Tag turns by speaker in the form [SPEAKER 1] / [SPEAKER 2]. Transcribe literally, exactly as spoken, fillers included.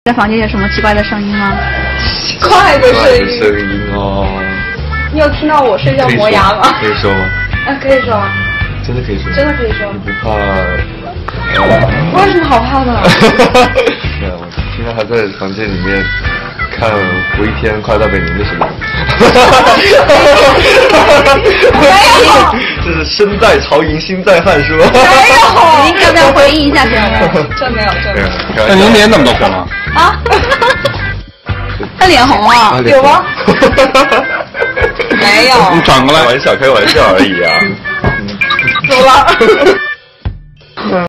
[SPEAKER 1] 在房间有什么奇怪的声音吗？
[SPEAKER 2] 快的声音。
[SPEAKER 3] 声音哦。
[SPEAKER 2] 你有听到我睡觉磨牙吗？
[SPEAKER 3] 可以说吗？
[SPEAKER 2] 啊，可以说啊。
[SPEAKER 3] 真的可以说。
[SPEAKER 2] 真的可以说。
[SPEAKER 3] 你不怕？
[SPEAKER 2] 我有什么好怕的？
[SPEAKER 3] 没有，我听到他在房间里面看胡一天快到北冥的声音。
[SPEAKER 2] 没有。
[SPEAKER 3] 这是身在曹营心在汉是吧？
[SPEAKER 2] 没有。
[SPEAKER 1] 您要不要回应一下节目？
[SPEAKER 2] 这没有，这没有。
[SPEAKER 4] 那您脸怎么都红了？
[SPEAKER 1] 啊？他脸红了？
[SPEAKER 2] 有吗？没有。
[SPEAKER 4] 你转过来，
[SPEAKER 3] 开玩笑，开玩笑而已啊。
[SPEAKER 2] 走了。